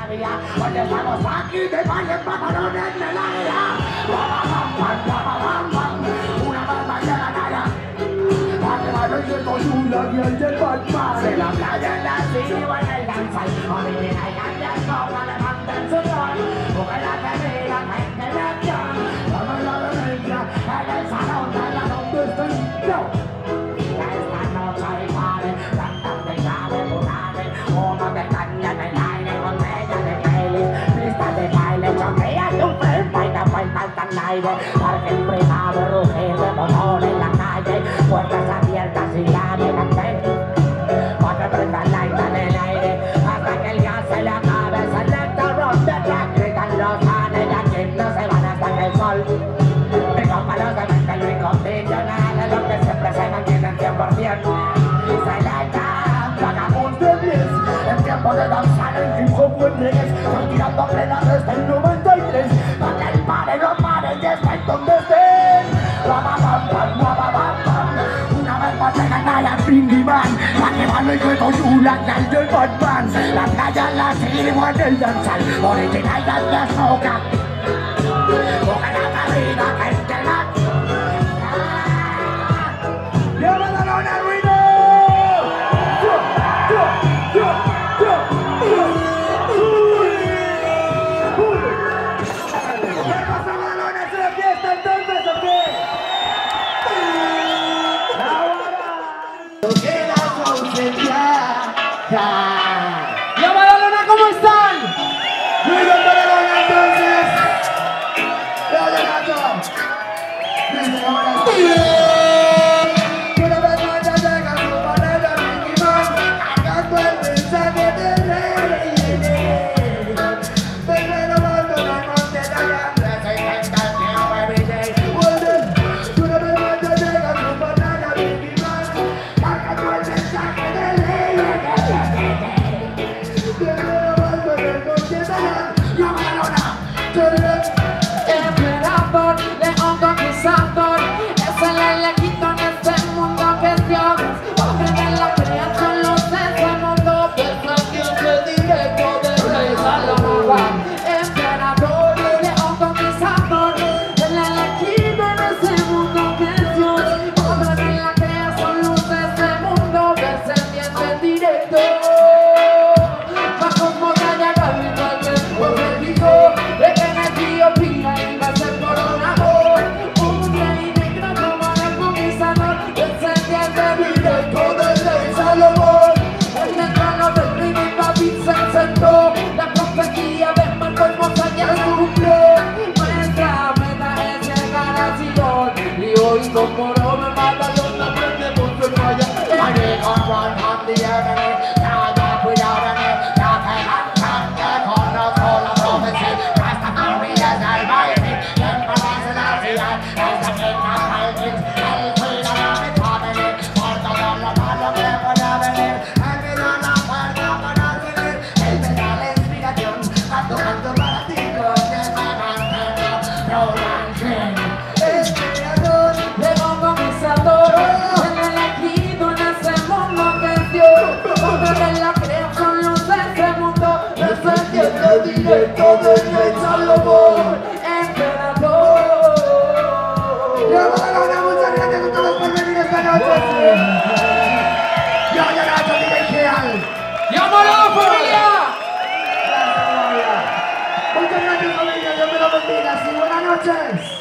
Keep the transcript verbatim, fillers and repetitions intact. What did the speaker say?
vida. Hoy estamos aquí de baile pantalones de la vida. Una banda de la nada. Porque bailo y estoy una y el del Batman. En la playa, en la cima, en el danzal. Original y cambias como levanten su sol. Porque la tenida, gente de acción. Vamos a la derecha, en el salón de la donde estoy yo. Esta noche hay padre, tantas de llave, morales. Uno de caña en el aire, botella de Baileys. Pistas de baile, choquea tu frente y da vueltas al aire. Porque el privado rugir de motor en la calle. Puertas abiertas y la delante. Cuatro prenda light en el aire. Hasta que el gas se le acabe. Selecta rompe track, gritan los manes. Y aquí no se van hasta que el sol. Mi compa los de mente lo incondicional. Los que siempre se mantienen cien por ciento. Selecta, vagabundos de diez. En tiempo de danzar el hip hop o el reggae. Estoy tirando plena desde el noventa y tres. Pa' que el pare no pare y estén donde estén. Una vez más se gana la Pindyman. Pa' que bailo y juego Yula y el del Batman. La playa la sigo en el danzal. Original y de soca. Coge la cabina que es de la... ¡Lleva la lona, ruido! ¿Qué pasa, balones? ¿Es una fiesta entonces o qué? Ahora queda su ausencia. ¡Ya, Badalona, ¿cómo están? Ruido en Badalona entonces. ¡Ya, ya, gato! Desde ahora. Una vez más ya llega su manera Mickey Mouse, cargando el mensaje del rey. Del renovando la noche de alambre, se intenta el tiempo every day. Una vez más ya llega su manera Mickey Mouse, cargando el mensaje del rey. Del renovando la noche de alambre. ¡Ya, Badalona! Emperador, león conquistador. Es el elegido en este mundo que es Dios. Hombre de la creación, luz de ese mundo. Descendiente directo del rey Salomón. Emperador, león conquistador. El elegido en ese mundo que es Dios. Hombre de la creación, luz de ese mundo. Descendiente directo. Bajo montaña, capital del profético. De que en Etiopía iba a ser por un amor. Un rey negro como el conquistador. Descendiente directo del rey Salomón. En el trono del rey David se sentó. La profecía de Marcos Mosa ya se cumplió. Nuestra meta es llegar a Sion. Y hoy como no me mata los nombres de muchos fallas. I need on run on the enemy. Now not without any. Now can I come get on the soul of prophecy. Rastafari is Almighty. Emperor Selassie is the king of all kings. El queen of every family. Porta con la mano que pueda venir. El final la puerta para seguir. Él me da la inspiración. Canto, canto para ti con el mantenimiento. Roland King. El creador. León conquistador, el elegido en ese mundo que es Dios. Hombre de la creación, luz de ese mundo. Descendiente directo del rey Salomón. Emperador. Ya, Badalona, muchas gracias a todos por venir esta noche. Yo, yo, Nacho, D J Keal. ¡Llámalo, familia! Muchas gracias, familia. Dios me lo bendiga. Sí, buenas noches.